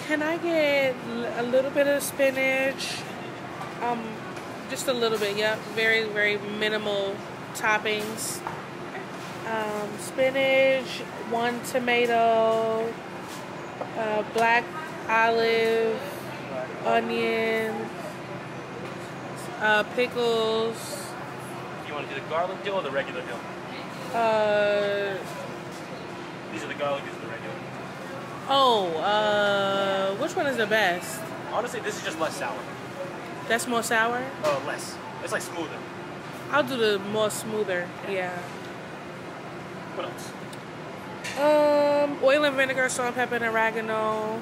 Can I get a little bit of spinach? Um, just a little bit. Yep, very very minimal toppings. Spinach, 1 tomato, black olive, onion, pickles. You want to do the garlic dill or the regular dill? These are the garlic, these are the regular. Which one is the best? Honestly, this is just less sour. That's more sour? Less. It's like smoother. I'll do the more smoother, yeah. What else? Oil and vinegar, salt, pepper, and oregano.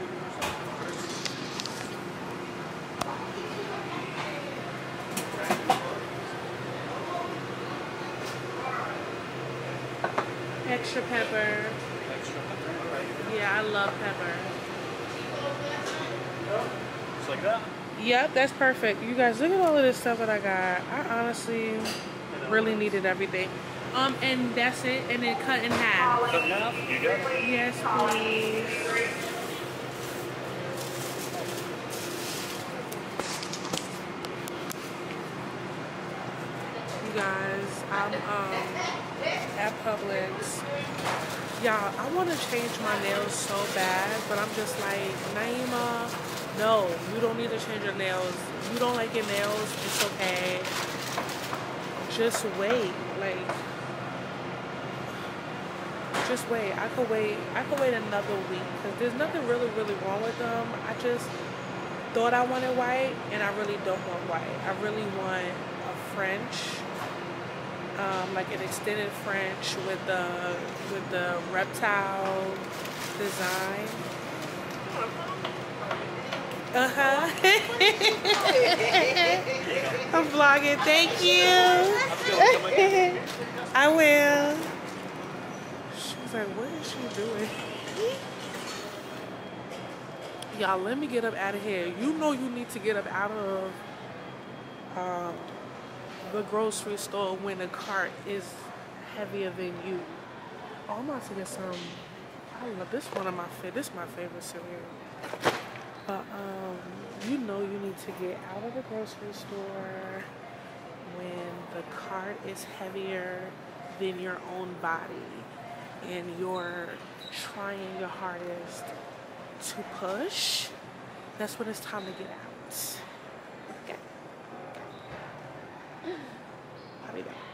Extra pepper. Extra pepper. Yeah, I love pepper. Just like that? Yep, that's perfect. You guys, look at all of this stuff that I got. I honestly really needed everything. And that's it. And then cut in half. Cut in half? You got it? Yes, please. You guys, I'm at Publix. Y'all, I want to change my nails so bad, but I'm just like, Naima, no, you don't need to change your nails. You don't like your nails, it's okay. Just wait, like, just wait. I could wait another week because there's nothing really wrong with them. I just thought I wanted white, and I really don't want white. I really want a French, like an extended French with the reptile design. I'm vlogging. Thank you. I will. She's like, what is she doing? Y'all, let me get up out of here. You know you need to get up out of the grocery store when the cart is heavier than you. Oh, I'm about to get some. I love this. This is my favorite cereal. But you know you need to get out of the grocery store when the cart is heavier than your own body and you're trying your hardest to push. That's when it's time to get out. Okay. I'll be back.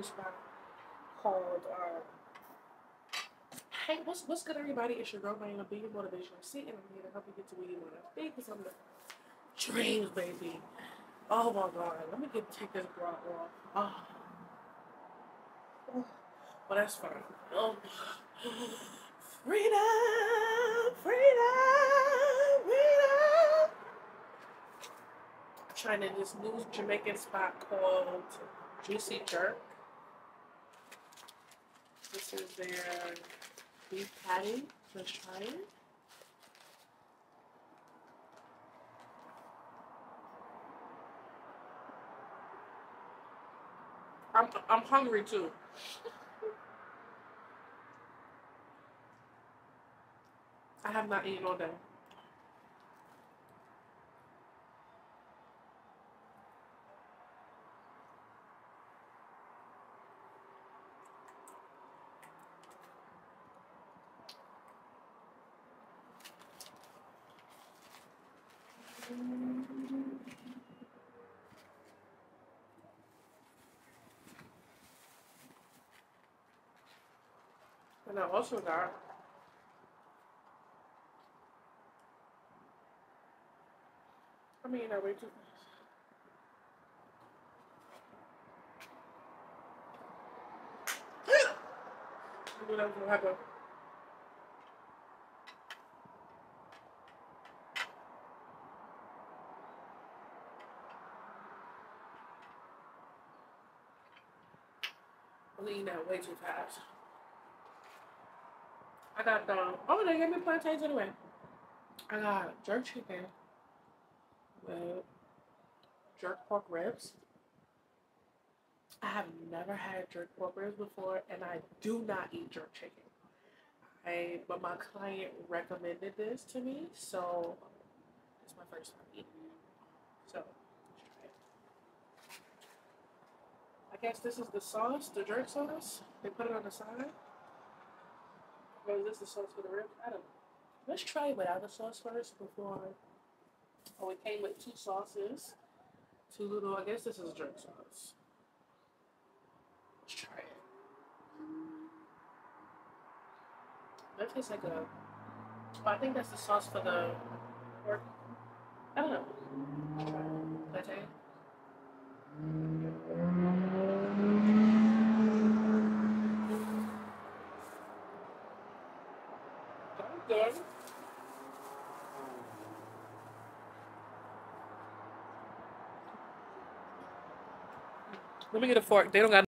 spot called Hey, what's good, everybody? It's your girl, Diana, Being Motivational C, and I'm here to help you get to where you want to be, because I'm the dreams, baby. Oh my god, let me take this bra off. Oh. But that's fine. Oh. Freedom, freedom, freedom. I'm trying to this new Jamaican spot called Juicy Jerk. This is their beef patty. Let's try it. I'm hungry too. I have not eaten all day. And I also got I mean, I way too fast. I knew that was gonna happen. I'm eating that way too fast. I got oh, they gave me plantains anyway. I got jerk chicken with jerk pork ribs. I have never had jerk pork ribs before, and I do not eat jerk chicken. But my client recommended this to me, so it's my first time eating it. So let's try it. I guess this is the sauce, the jerk sauce. They put it on the side. Or is this the sauce for the ribs? I don't know. Let's try it without the sauce first before. Oh, it came with two sauces. Two little, I guess this is jerk sauce. Let's try it. That tastes like a. Oh, I think that's the sauce for the pork. I don't know. Let's try it. Good. Let me get a fork. They don't got.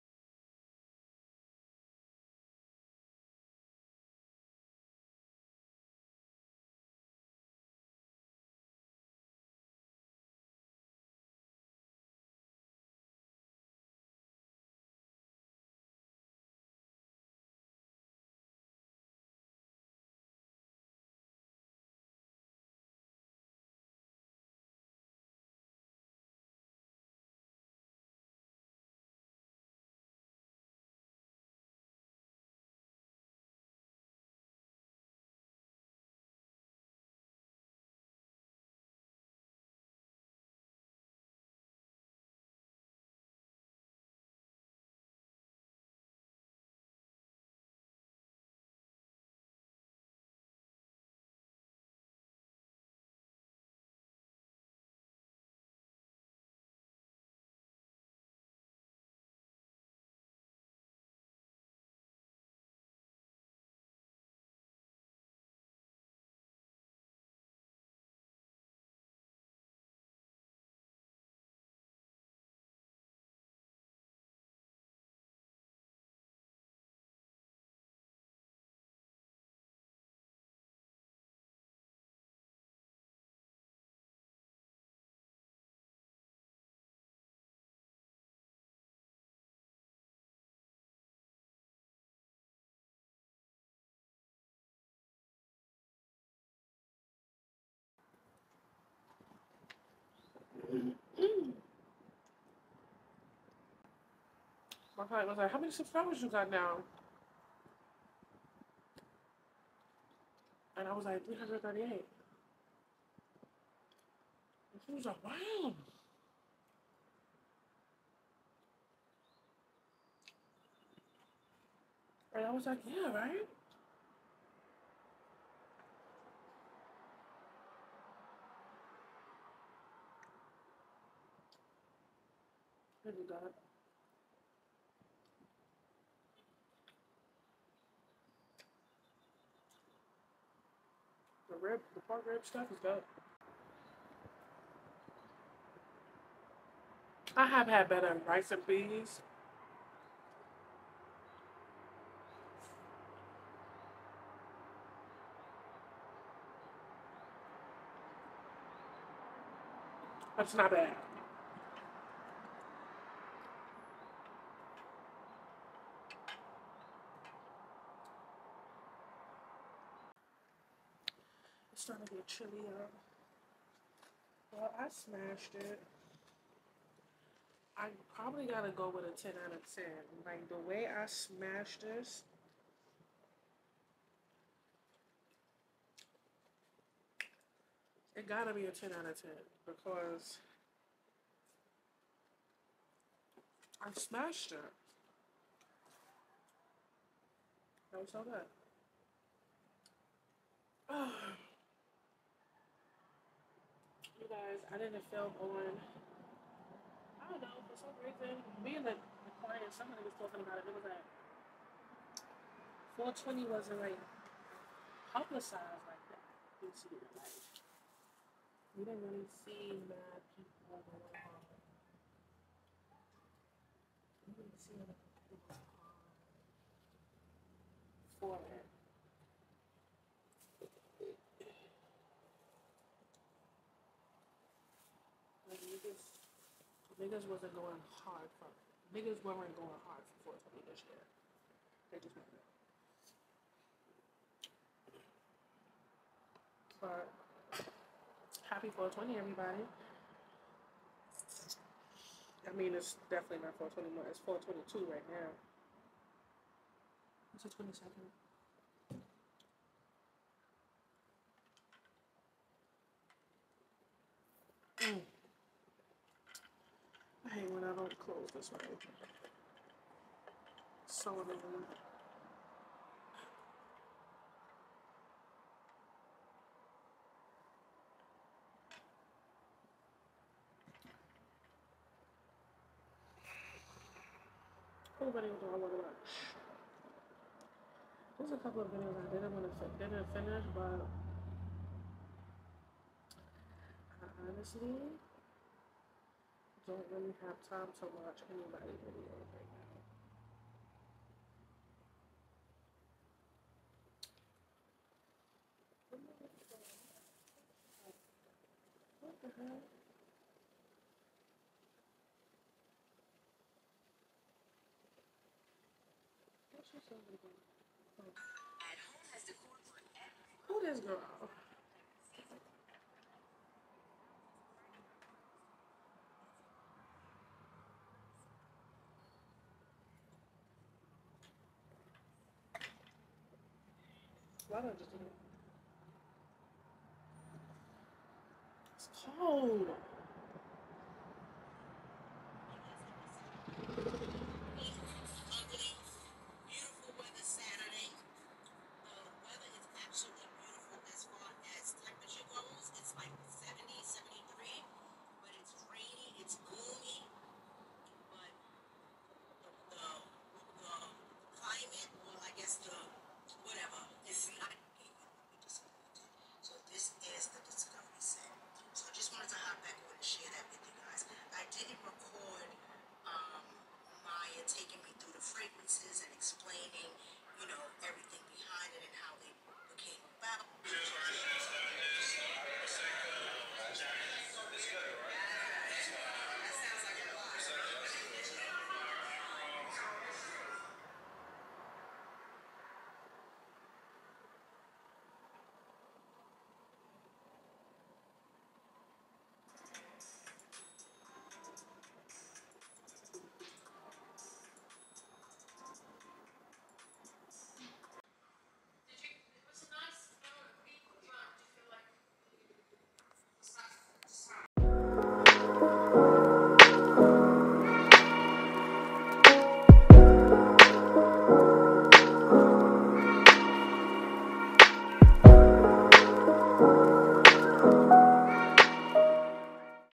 My client was like, "How many subscribers you got now?" And I was like, 338. And she was like, "Wow." And I was like, yeah, right? Look at that. The pork rib stuff is dope. I have had better rice and peas. That's not bad. It's starting to get chilly out. Well, I smashed it. I probably gotta go with a 10 out of 10. Like the way I smashed this, it gotta be a 10 out of 10 because I smashed it. That was so good. You guys, I didn't film on, I don't know, for some reason, me and the client, somebody was talking about it. It was like 420 wasn't like publicized like that. You see it, like, we didn't really see mad people going hard. We didn't see a lot of people going hard for it. Like niggas wasn't going hard for it. Niggas weren't going hard for 420 this year. They just weren't. But happy 420, everybody. I mean, it's definitely not 421. It's 422 right now. It's the 22nd. I hate when I don't close this way. So annoying. What video do I want to watch? There's a couple of videos I didn't finish, but I honestly don't really have time to watch anybody videos right now. What the hell? What's she saying? Oh. Who this girl? Why don't I just do it? It's cold.